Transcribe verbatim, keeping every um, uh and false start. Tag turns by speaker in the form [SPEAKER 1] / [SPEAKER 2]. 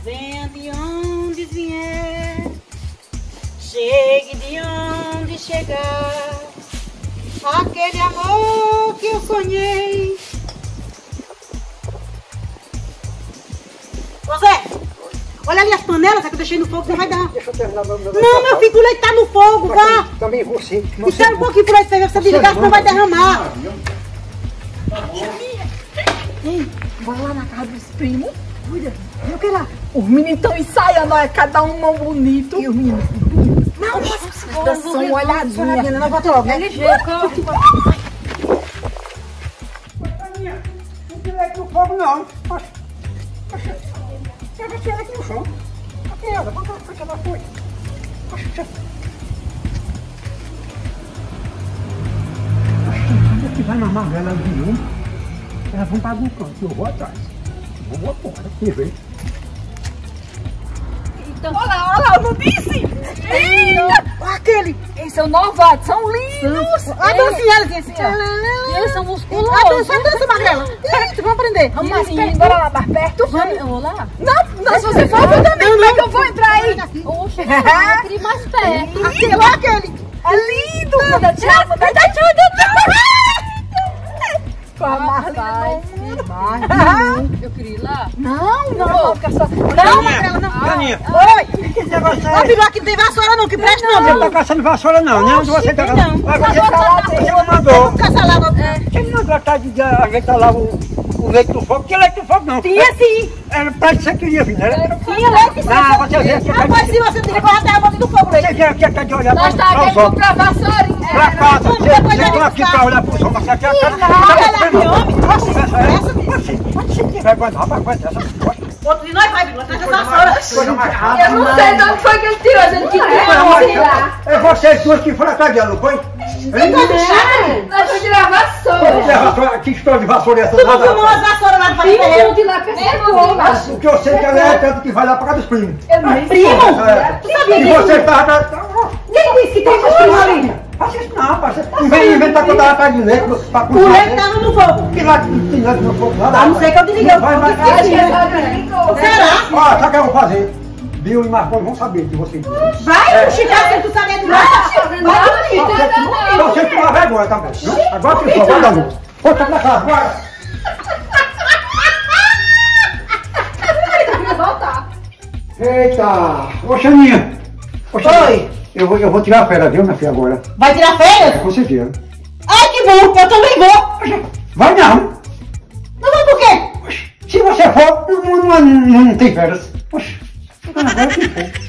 [SPEAKER 1] Venha de onde vier, chegue de onde chegar, aquele amor que eu sonhei. Ô Zé, olha ali as panelas que eu deixei no fogo, não vai dar.
[SPEAKER 2] Deixa eu terminar meu...
[SPEAKER 1] Não, meu filho, o leite tá no fogo, vá.
[SPEAKER 2] Também você.
[SPEAKER 1] Espera um pouquinho pro leite ferver, você desligar, senão vai derramar.
[SPEAKER 3] Ei, vai lá na casa dos primos. Olha, viu que lá? Os meninos estão ensaiando, olha, cada um mão bonito. E os meninos? Não, não, dá só uma olhadinha.
[SPEAKER 1] Não bota logo, né?
[SPEAKER 2] Ligeiro, corre. Não tem leite no fogo, não. Poxa, poxa. Pega esse leite no chão. Aqui, ela, bota pra que ela foi. Poxa, poxa. Poxa, que vai mamar ela de um. Elas vão para um canto, eu vou atrás. Eu vou embora, que jeito.
[SPEAKER 3] Olha lá, olha lá, eu não disse? Eita!
[SPEAKER 1] Aquele.
[SPEAKER 3] Eles são novatos, são lindos.
[SPEAKER 1] A dancinha, ela assim.
[SPEAKER 3] E eles são musculosos.
[SPEAKER 1] A dança, a dança, Magrela. Eita, vamos aprender.
[SPEAKER 3] Vamos mais perto, bora lá mais perto.
[SPEAKER 4] Vamos, eu vou lá?
[SPEAKER 3] Não, não, se você for, eu também. Como é que eu vou entrar aí?
[SPEAKER 4] Oxe, eu queria ir mais perto.
[SPEAKER 1] Aquele, olha aquele.
[SPEAKER 3] É lindo. Manda tchau, manda tchau. Com a Marlene.
[SPEAKER 4] Eu queria ir lá.
[SPEAKER 3] Não, não, fica só.
[SPEAKER 1] Não, Magrela, não.
[SPEAKER 2] Daninha,
[SPEAKER 1] Oi.
[SPEAKER 2] que negócio
[SPEAKER 1] Ó,
[SPEAKER 2] é?
[SPEAKER 1] filho, aqui não tem vassoura não, que presta não,
[SPEAKER 2] Você não
[SPEAKER 1] viu?
[SPEAKER 2] tá caçando vassoura não, né? Onde você tá
[SPEAKER 1] tem
[SPEAKER 2] caçando?
[SPEAKER 1] não.
[SPEAKER 2] Agora você
[SPEAKER 3] Só
[SPEAKER 2] tá lá,
[SPEAKER 3] botar
[SPEAKER 2] você
[SPEAKER 3] dentro.
[SPEAKER 2] não mandou.
[SPEAKER 1] Vamos caçar lá.
[SPEAKER 2] Quem mandou tá de ajeitar lá o, o leite do fogo? Que leite do fogo não?
[SPEAKER 1] Tinha sim.
[SPEAKER 2] Era pra isso que você queria vir, né?
[SPEAKER 1] Tinha leite sim.
[SPEAKER 2] Não, você vê que
[SPEAKER 1] Rapaz, se você tem que correr até a boca do fogo,
[SPEAKER 2] você
[SPEAKER 1] leite.
[SPEAKER 2] vê que tá de olhar
[SPEAKER 3] Nós
[SPEAKER 2] para
[SPEAKER 3] tá
[SPEAKER 2] os
[SPEAKER 3] aqui
[SPEAKER 2] olhos.
[SPEAKER 3] pra vassourinha.
[SPEAKER 2] Pra casa,
[SPEAKER 1] Vamos,
[SPEAKER 2] você
[SPEAKER 1] depois
[SPEAKER 2] você
[SPEAKER 1] ele
[SPEAKER 2] tá aqui
[SPEAKER 1] buscar.
[SPEAKER 2] pra olhar pro som, mas você quer...
[SPEAKER 1] Olha lá, homem.
[SPEAKER 2] Vai guardar, rapaz, vai dessa.
[SPEAKER 1] Outro de nós vai, Bila. Traz a vassoura.
[SPEAKER 2] Coisa mais
[SPEAKER 3] Eu
[SPEAKER 2] rápida.
[SPEAKER 3] não sei de onde foi que ele tirou, ele que
[SPEAKER 2] É vocês duas que foram atrás dela, não foi?
[SPEAKER 3] Nós vamos tirar a vassoura.
[SPEAKER 2] Que história de vassoura é essa?
[SPEAKER 1] Tu não filmou as vassouras lá do Farinha?
[SPEAKER 3] de lá pescou.
[SPEAKER 2] O que eu sei que ela é tanto que vai lá pra casa dos primos.
[SPEAKER 3] Eu nem sei.
[SPEAKER 1] Primo?
[SPEAKER 2] É. E você tá...
[SPEAKER 1] Quem disse que tem vassoura ali?
[SPEAKER 2] Faça isso não, parceiro. Não vem inventar que eu tava atrás de leite pra
[SPEAKER 1] O
[SPEAKER 2] cozinhar.
[SPEAKER 1] leite tava no fogo.
[SPEAKER 2] Que lá tem leite no fogo lá.
[SPEAKER 1] A não ser que eu desliguei o
[SPEAKER 2] Vai,
[SPEAKER 1] fogo.
[SPEAKER 2] vai,
[SPEAKER 3] Acho que é só desligou.
[SPEAKER 1] Será?
[SPEAKER 2] Ó, sabe o que eu vou fazer? Bill e Marconi vão saber de vocês.
[SPEAKER 1] Vai, Chicago, sem tu saber de nada. Vai,
[SPEAKER 2] Então você toma vergonha também. Viu? Agora que for, vai dar luz. Volta pra cá, bora. Eita! Ô, Xaninha. Ô, Xaninha.
[SPEAKER 1] Oi.
[SPEAKER 2] Eu vou, eu vou tirar a férias, viu, minha filha, agora.
[SPEAKER 1] Vai tirar férias?
[SPEAKER 2] Com certeza.
[SPEAKER 1] Ai, que bom, eu também vou.
[SPEAKER 2] Vai não.
[SPEAKER 1] Não vai por quê?
[SPEAKER 2] Se você for, não, não, não, não tem férias. Poxa, agora tem fogo.